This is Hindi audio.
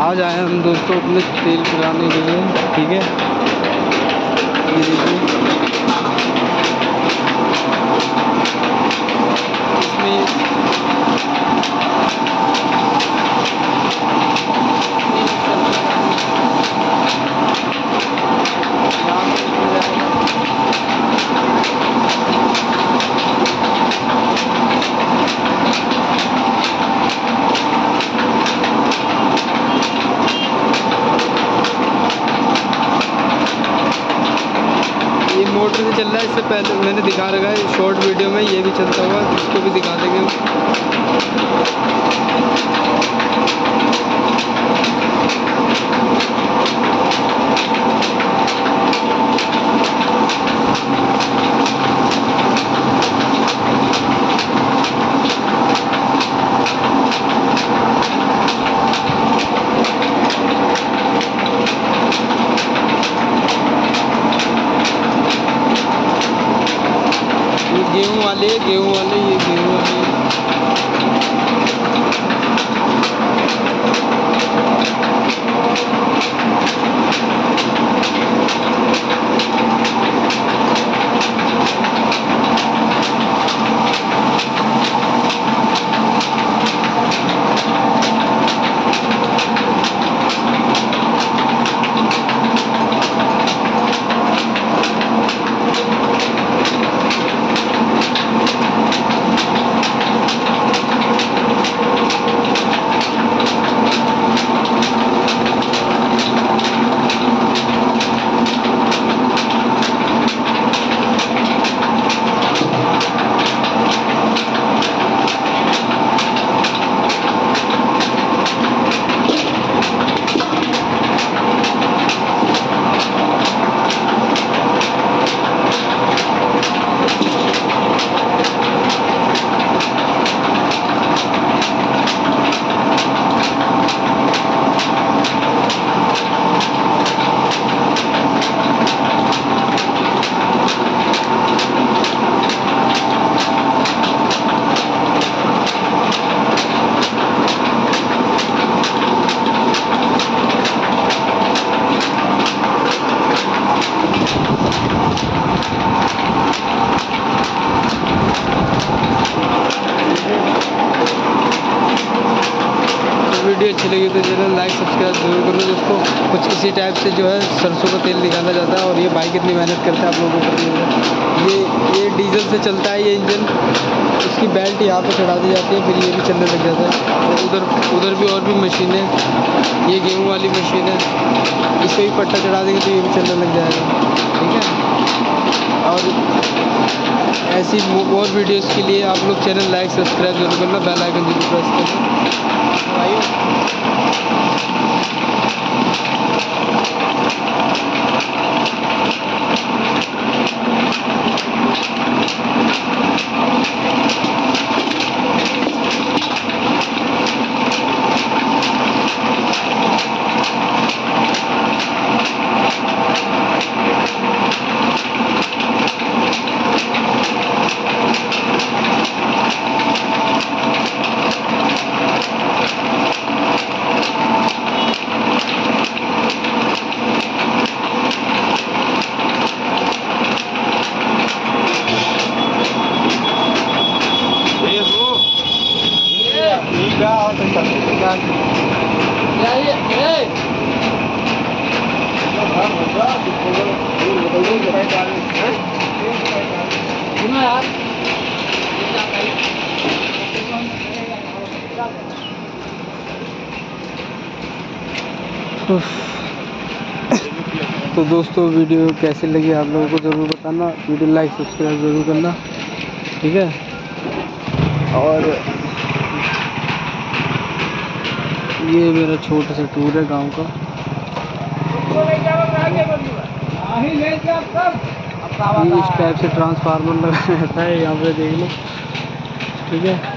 आज आए हम दोस्तों अपने तेल पिलाने के लिए, ठीक है। ये देखिए मोटर से चल रहा है। इससे पहले मैंने दिखा रखा है शॉर्ट वीडियो में, ये भी चलता हुआ, इसको भी दिखा देंगे। गेहूँ वाले ये गेहूँ वाले वीडियो अच्छी लगी तो चैनल लाइक सब्सक्राइब जरूर करना दोस्तों। कुछ इसी टाइप से जो है सरसों का तेल निकाला जाता है। और ये भाई कितनी मेहनत करता है आप लोगों को। ये डीजल से चलता है ये इंजन। इसकी बेल्ट यहाँ पर चढ़ा दी जाती है, फिर ये भी चलने लग जाता है। और उधर भी और भी मशीनें, ये गेहूँ वाली मशीन है, इस पर भी पट्टा चढ़ा देंगे तो ये भी चलने लग जाएगा, ठीक है। और ऐसी और वीडियोज़ के लिए आप लोग चैनल लाइक सब्सक्राइब जरूर करना, बेल आइकन जरूर प्रेस करना। तो दोस्तों वीडियो कैसी लगी आप लोगों को ज़रूर बताना। वीडियो लाइक सब्सक्राइब ज़रूर करना, ठीक है। और ये मेरा छोटा सा टूर है गांव का। इस टाइप से ट्रांसफार्मर लगा रहता है यहाँ पे, देख लो, ठीक है।